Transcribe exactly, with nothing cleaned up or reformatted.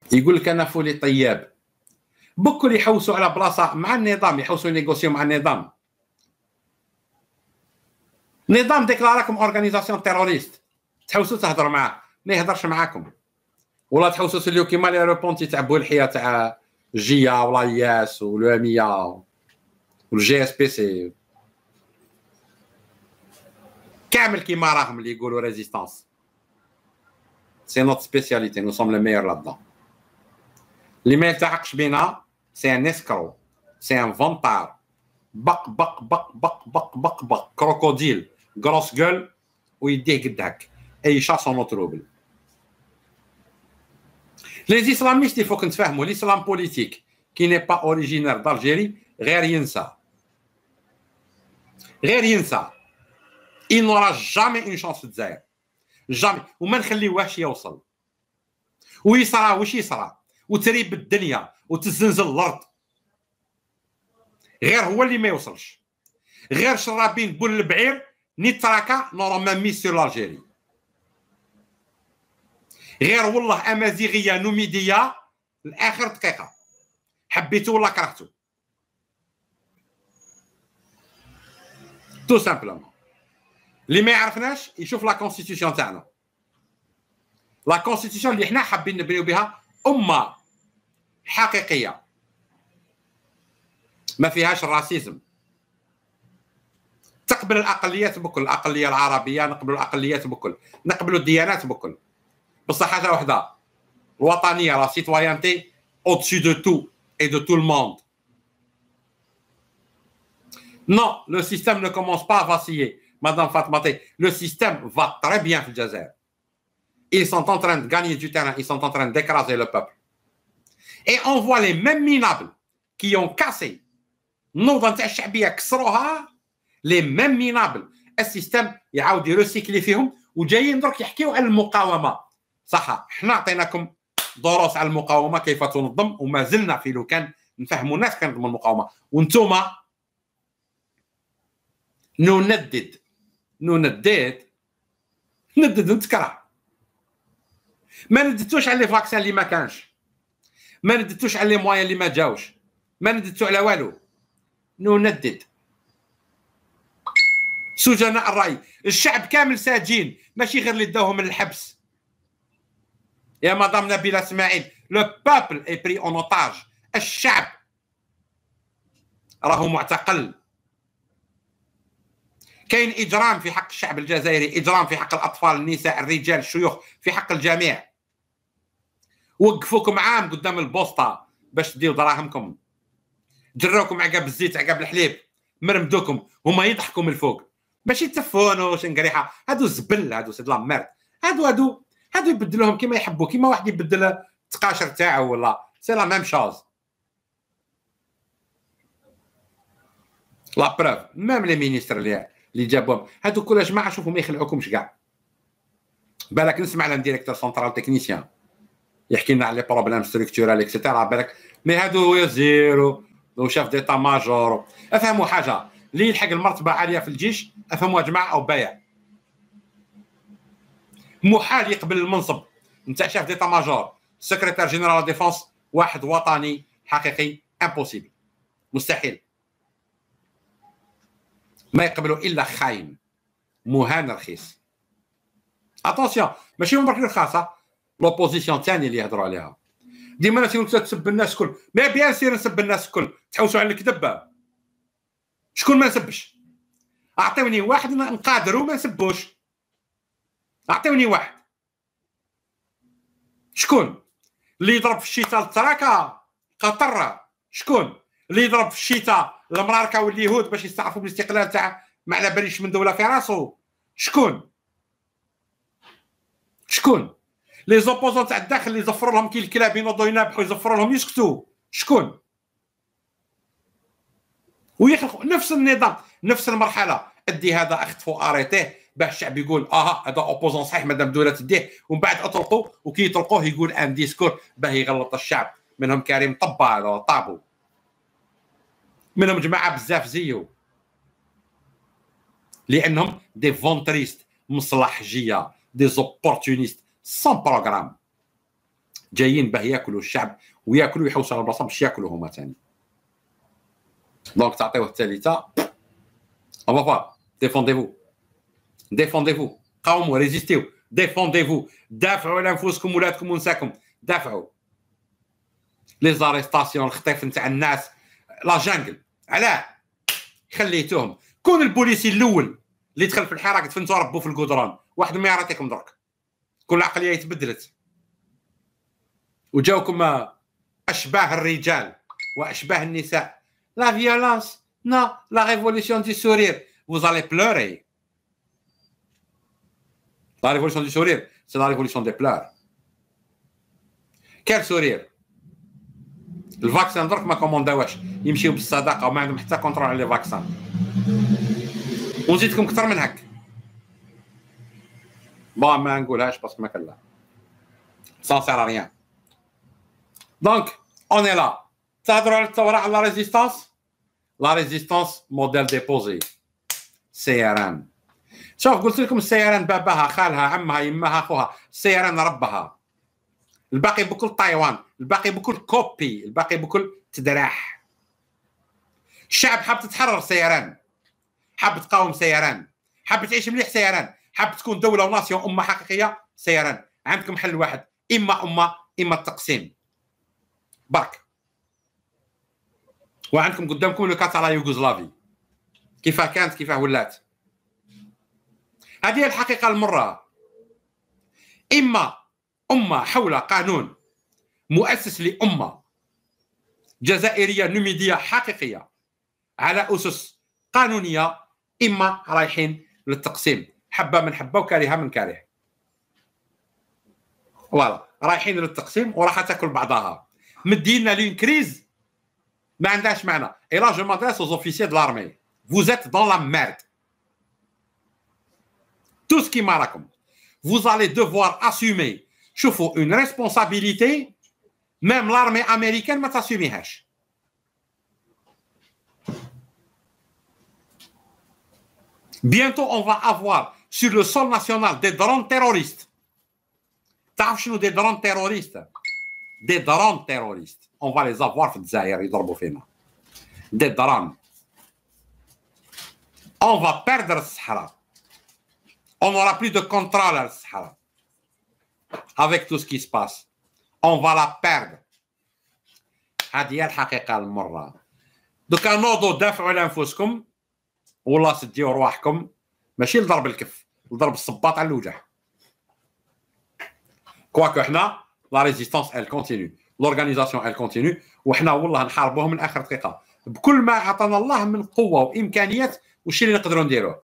يقول لك انا فولي طياب. بكل يحوسوا على بلاصه مع النظام، يحوسوا ينيغوسيو مع النظام. نظام ديكلاراكم اورغانيزاسيون تيروريست، تحوسوا تهضروا معاه ما يهضرش معاكم، ولا تحوسوا سليو كيما لي روبونتي تاع بولحيه تاع جيا ولا ياس والواميه والجي اس بي سي كامل كيما راهم اللي يقولوا ريزيستانس. سي نوت سبيسياليتي، نو سوم لو ميور لادون. اللي ما يلتحقش بينا سي ان اسكرو، سي ان فونتار، بق بق بق بق بق بق بق كروكوديل غروس جول ويديه قد هك اي شاس اون تروبل. لي اسلاميست يفوك نتفاهموا الاسلام بوليتيك كي ني با اوريجينير d'Algérie غير ينسى، غير ينسى. il n'aura jamais une chance في الجزائر، جامي. وما نخليوهش يوصل. ويصرى واش يصرى وتريب الدنيا وتزنزل الارض، غير هو اللي ما يوصلش. غير شرابين بول البعير ني تراكا نورمال مي سور لالجيري. غير والله امازيغيه نوميديه لاخر دقيقه، حبيتو ولا كرهتو. تو سامبلومون. اللي ما يعرفناش يشوف لا كونستيتيسيون تاعنا، لا كونستيتيسيون اللي حنا حابين نبنيو بها امه حقيقيه ما فيهاش الراسيزم، تقبل الاقليات بكل، الاقليه العربيه نقبل الاقليات بكل، نقبل الديانات بكل، بصح حاجه وحده الوطنيه، لا سيتويانتي au-dessus de tout et de tout le monde. Non, le système ne commence pas à vaciller, Madame Fatmate. Le système va très bien في الجزائر. Ils sont en train de gagner du terrain, ils sont en train d'écraser le peuple. Et on voit les mêmes minables qui ont cassé النوضه نتاع الشعبيه كسروها، لي ميم مينابل السيستم يعاود يروسيكلي فيهم، وجايين درك يحكيو على المقاومه. صح، حنا عطيناكم دروس على المقاومه كيف تنظم، وما زلنا في لو كان نفهموا الناس كيف تنظم المقاومه، وانتوما نندد نندد ندد نتكره. ما نددتوش على لي فاكسان اللي ما كانش، ما نددتوش على لي موان اللي ما جاوش، ما نددتو على والو. نندد سجناء الرأي، الشعب كامل ساجين، ماشي غير اللي داوهم من الحبس. يا مدام نبيلة اسماعيل، لو بابل اي بري اون اوتاج، الشعب راهو معتقل. كاين اجرام في حق الشعب الجزائري، اجرام في حق الاطفال، النساء، الرجال، الشيوخ، في حق الجميع. وقفوكم عام قدام البوسطه باش تديو دراهمكم، جروكم عقب الزيت عقب الحليب، مرمدوكم، هما يضحكوا من الفوق. ماشي تفونوا شنقريحه، هادو الزبل، هادو سيد لا ميرد، هادو هادو هادو يبدلوهم كيما يحبوا، كيما واحد يبدل التقاشر تاعو ولا سي لا ميم شوز. لا بروف ميم لي مينيستر اللي اللي جابوهم هادو كل جماعه، شوفوا ما يخلعوكمش كاع. بالك نسمع لان ديريكتور سونترال تكنيسيان يحكي لنا على لي بروبليم ستركتورال اكسيتيرا، بالك مي هادو يزيرو وشاف ديتا ماجور. افهموا حاجه، اللي يلحق المرتبه عاليه في الجيش افهموا يا جماعه او بايع، محال يقبل المنصب نتاع شاف ديتا ماجور سكرتير جينيرال ديفونس واحد وطني حقيقي، امبوسيبل، مستحيل. ما يقبلوا الا خاين مهان رخيص. اتونسيون ماشي هما برك الخاصه، لوبوزيسيون ثاني اللي يهضروا عليها ديما نسيو تسب الناس الكل. ما بيان سير نسب الناس الكل، تحوسوا على الكذب. شكون ما نسبش؟ اعطيوني واحد نقادروا ما نسبوش، اعطيوني واحد. شكون اللي يضرب في الشتاء التراكه قطر؟ شكون اللي يضرب في الشتاء المراركه واليهود باش يستعرفوا بالاستقلال تاع ما على باليش من دوله في راسو؟ شكون شكون لي زوبوزون تاع الداخل اللي يزفروا لهم كي الكلاب ينوضوا ينابحوا يزفروا لهم يسكتوا؟ شكون؟ ويخلقوا نفس النظام نفس المرحله. ادي هذا اختفوا اريتيه باش الشعب يقول اه هذا اوبوزون صحيح مادام دوله تديه، ومن بعد اطلقوا وكي يطلقوه يقول ان ديسكور باه يغلط الشعب. منهم كريم طبا طابو، منهم جماعه بزاف زيو، لانهم دي فونتريست مصلحجيه، دي زوبورتونيست سون بروغرام. جايين باه ياكلوا الشعب وياكلوا ويحوسوا على البلاصه باش ياكلوا هما ثاني. دونك تعطيوه الثالثه اون فوا ديفونديفو ديفونديفو قاوموا ريزيستيو ديفونديفو دافعوا على انفسكم ولادكم ونساكم دافعوا. لي زاريستاسيون الخطيف نتاع الناس لا جانجل علاه خليتوهم. كون البوليسي الاول اللي دخل في الحراك دفنتو ربو في القدران واحد ما يعطيكم درك كل العقليه تبدلت وجاوكم اشباه الرجال واشباه النساء. لا فيولونس نو لا ريفولوسيون دي سورير vous allez pleurer. La révolution du sourire, c'est la révolution des pleurs. Quel sourire? الفاكسان درك ما كومونداوش يمشيو بالصداقه وما عندهم حتى كونترول على لي فاكسان. ونزيدكم اكثر من هك. با ما نقولهاش باسكو ما كان لا. سان سير ريان. دونك اون اي لا. تهضروا على الثوره على لا ريزيستانس. لا ريزيستانس موديل ديبوزي. سي ار ان. شوف قلت لكم السي ار ان باباها خالها عمها يمها اخوها، السي ار ان ربها. الباقي بكل تايوان، الباقي بكل كوبي، الباقي بكل تدراح. الشعب حاب تتحرر سيران، حاب تقاوم سيران، حاب تعيش مليح سيران، حاب تكون دوله وناسيون امه حقيقيه سيران. عندكم حل واحد، اما امه اما التقسيم برك. وعندكم قدامكم لو كاس على يوغوسلافي كيفاه كانت كيفاه ولات. هذه هي الحقيقه المره. اما أمة حول قانون مؤسس لأمة جزائرية نميدية حقيقية على أسس قانونية، إما رايحين للتقسيم حبة من حبة وكارهة من كاره. فوالا رايحين للتقسيم وراح تاكل بعضها. مدينا لين كريز ما عندهاش معنى. Et là je m'adresse aux officiers de l'armée. Vous êtes dans la merde. Tout ce qui m'arraconte. Vous allez devoir assumer شوفوا une responsabilité même l'armée américaine ما تاسوميهاش. Bientôt on va avoir sur le sol national des drones terroristes. تعرف شنو des drones terroristes؟ des drones terroristes. On va les avoir في الجزائر يضربوا فينا. des drones. On va perdre الصحراء. On n'aura plus de contrôle على الصحراء. Avec tout ce qui se passe, on va la perdre. هذه هي الحقيقة المرة. دوكا نوضوا دافعوا على أنفسكم والله سديوا رواحكم، ماشي لضرب الكف، لضرب الصباط على الوجه. كواكو حنا لا ريزيستانس elle continue, l'organisation elle continue، وحنا والله نحاربوهم من آخر دقيقة بكل ما عطانا الله من قوة وإمكانيات والشيء اللي نقدروا نديروه.